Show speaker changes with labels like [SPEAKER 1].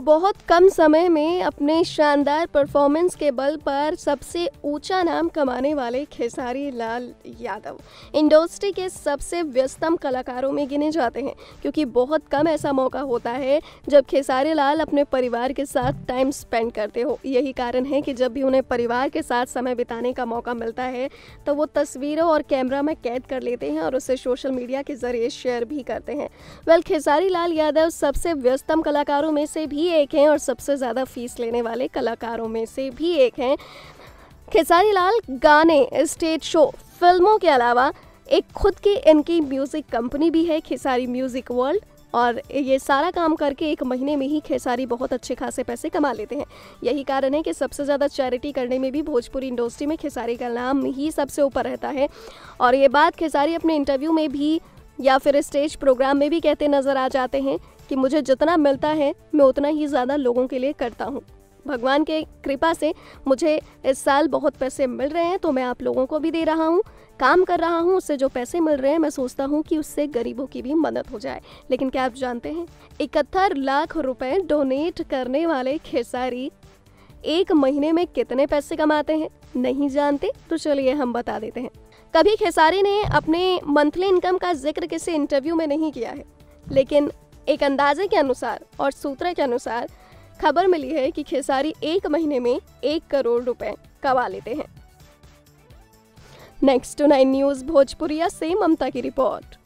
[SPEAKER 1] बहुत कम समय में अपने शानदार परफॉर्मेंस के बल पर सबसे ऊंचा नाम कमाने वाले खेसारी लाल यादव इंडस्ट्री के सबसे व्यस्तम कलाकारों में गिने जाते हैं, क्योंकि बहुत कम ऐसा मौका होता है जब खेसारी लाल अपने परिवार के साथ टाइम स्पेंड करते हो। यही कारण है कि जब भी उन्हें परिवार के साथ समय बिताने का मौका मिलता है तो वो तस्वीरों और कैमरा में कैद कर लेते हैं और उसे सोशल मीडिया के जरिए शेयर भी करते हैं। खेसारी लाल यादव सबसे व्यस्तम कलाकारों में से भी एक हैं और सबसे ज़्यादा फीस लेने वाले कलाकारों में से भी एक हैं। खेसारी लाल गाने, स्टेज शो, फिल्मों के अलावा एक खुद की इनकी म्यूज़िक कंपनी भी है, खेसारी म्यूज़िक वर्ल्ड, और ये सारा काम करके एक महीने में ही खेसारी बहुत अच्छे खासे पैसे कमा लेते हैं। यही कारण है कि सबसे ज़्यादा चैरिटी करने में भी भोजपुरी इंडस्ट्री में खेसारी का नाम ही सबसे ऊपर रहता है। और ये बात खेसारी अपने इंटरव्यू में भी या फिर स्टेज प्रोग्राम में भी कहते नज़र आ जाते हैं कि मुझे जितना मिलता है मैं उतना ही ज़्यादा लोगों के लिए करता हूँ। भगवान के कृपा से मुझे इस साल बहुत पैसे मिल रहे हैं तो मैं आप लोगों को भी दे रहा हूँ, काम कर रहा हूँ। उससे जो पैसे मिल रहे हैं मैं सोचता हूँ कि उससे गरीबों की भी मदद हो जाए। लेकिन क्या आप जानते हैं 71 लाख रुपए डोनेट करने वाले खेसारी एक महीने में कितने पैसे कमाते हैं? नहीं जानते? तो चलिए हम बता देते हैं। कभी खेसारी ने अपने मंथली इनकम का जिक्र किसी इंटरव्यू में नहीं किया है, लेकिन एक अंदाजे के अनुसार और सूत्र के अनुसार खबर मिली है कि खेसारी एक महीने में 1 करोड़ रुपए कमा लेते हैं। नेक्स्ट 9 न्यूज़ भोजपुरिया से ममता की रिपोर्ट।